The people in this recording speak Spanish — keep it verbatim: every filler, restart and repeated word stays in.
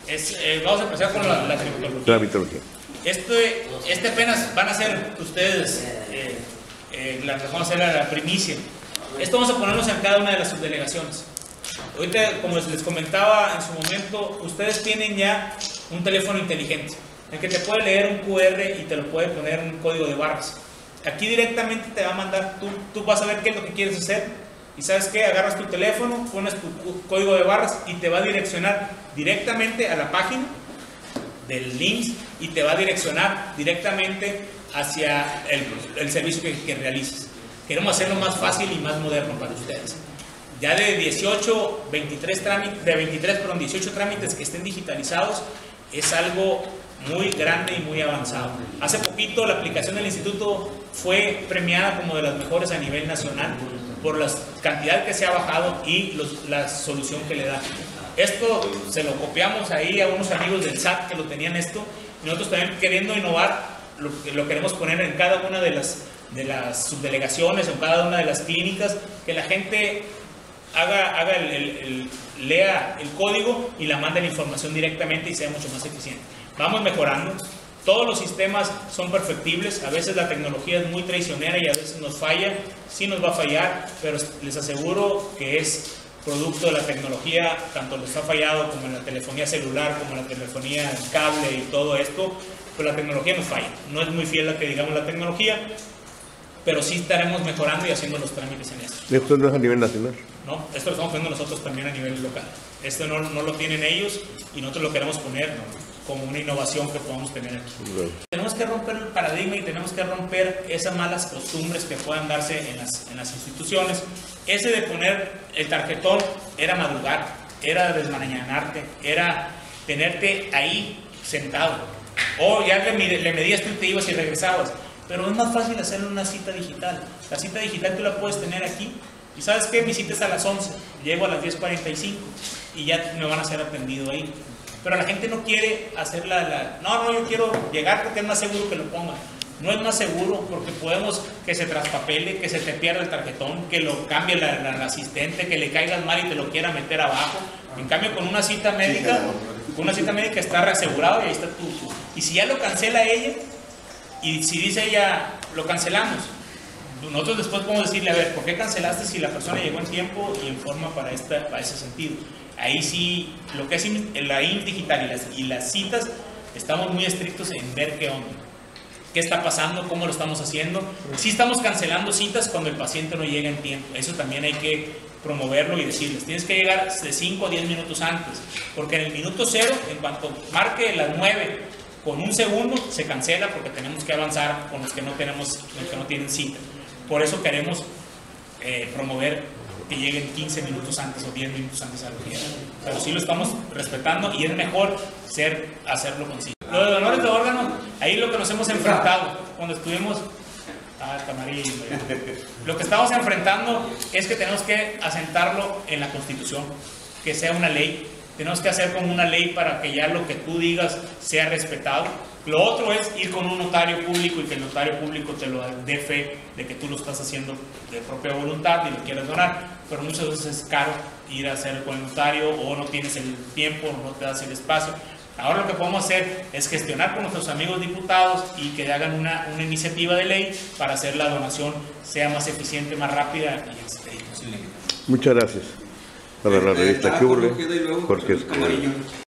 Es, eh, vamos a empezar con la, la tramitología. Tramitología. Este, este apenas van a ser ustedes, eh, eh, la, vamos a hacer la, la primicia. Esto vamos a ponernos en cada una de las subdelegaciones. Ahorita, como les comentaba en su momento, ustedes tienen ya un teléfono inteligente, en el que te puede leer un cu erre y te lo puede poner un código de barras. Aquí directamente te va a mandar, tú, tú vas a ver qué es lo que quieres hacer, y sabes qué, agarras tu teléfono, pones tu código de barras y te va a direccionar directamente a la página del link y te va a direccionar directamente hacia el, el servicio que, que realices. Queremos hacerlo más fácil y más moderno para ustedes. Ya de dieciocho, veintitrés trámites, de veintitrés, perdón, dieciocho trámites que estén digitalizados, es algo muy grande y muy avanzado. Hace poquito la aplicación del instituto fue premiada como de las mejores a nivel nacional por la cantidad que se ha bajado y los, la solución que le da. Esto se lo copiamos ahí a unos amigos del S A T que lo tenían esto, y nosotros también, queriendo innovar, lo, lo queremos poner en cada una de las, de las subdelegaciones o en cada una de las clínicas, que la gente haga, haga el, el, el, lea el código y la mande la información directamente y sea mucho más eficiente. Vamos mejorando. Todos los sistemas son perfectibles, a veces la tecnología es muy traicionera y a veces nos falla, sí nos va a fallar, pero les aseguro que es producto de la tecnología, tanto les ha fallado como en la telefonía celular, como en la telefonía en cable y todo esto, pero la tecnología nos falla. No es muy fiel a que digamos la tecnología, pero sí estaremos mejorando y haciendo los trámites en esto. ¿Esto no es a nivel nacional? No, esto lo estamos poniendo nosotros también a nivel local. Esto no, no lo tienen ellos y nosotros lo queremos poner como una innovación que podamos tener aquí. Right. Tenemos que romper el paradigma y tenemos que romper esas malas costumbres que puedan darse en las, en las instituciones. Ese de poner el tarjetón era madrugar, era desmañanarte, era tenerte ahí sentado. O ya le, le medías tú y te ibas y regresabas. Pero es más fácil hacerlo en una cita digital. La cita digital tú la puedes tener aquí. Y ¿sabes qué? Mi cita es a las once, llego a las diez cuarenta y cinco y ya me van a ser atendido ahí. Pero la gente no quiere hacer la, la... No, no, yo quiero llegar porque es más seguro que lo ponga. No es más seguro porque podemos que se traspapele, que se te pierda el tarjetón, que lo cambie la, la, la asistente, que le caigas mal y te lo quiera meter abajo. En cambio, con una cita médica, con una cita médica está reasegurado y ahí está tu... Y si ya lo cancela ella, y si dice ella, lo cancelamos, nosotros después podemos decirle, a ver, ¿por qué cancelaste si la persona llegó en tiempo y en forma para, esta, para ese sentido? Ahí sí, lo que es la I M S S digital y las, y las citas, estamos muy estrictos en ver qué onda, qué está pasando, cómo lo estamos haciendo. Sí estamos cancelando citas cuando el paciente no llega en tiempo, eso también hay que promoverlo y decirles, tienes que llegar de cinco a diez minutos antes, porque en el minuto cero, en cuanto marque las nueve, con un segundo se cancela porque tenemos que avanzar con los que no, tenemos, los que no tienen cita. Por eso queremos eh, promover que lleguen quince minutos antes o diez minutos antes a la fiesta. Pero sí lo estamos respetando y es mejor ser, hacerlo con cita. Lo de donores de órganos, ahí lo que nos hemos enfrentado cuando estuvimos... Ah, Camarillo. Lo que estamos enfrentando es que tenemos que asentarlo en la Constitución, que sea una ley. Tenemos que hacer como una ley para que ya lo que tú digas sea respetado. Lo otro es ir con un notario público y que el notario público te lo dé fe de que tú lo estás haciendo de propia voluntad y lo quieres donar. Pero muchas veces es caro ir a hacer con el notario o no tienes el tiempo o no te das el espacio. Ahora lo que podemos hacer es gestionar con nuestros amigos diputados y que hagan una, una iniciativa de ley para hacer la donación sea más eficiente, más rápida y expedita. Muchas gracias. Para la revista ¿Qué hubo? Porque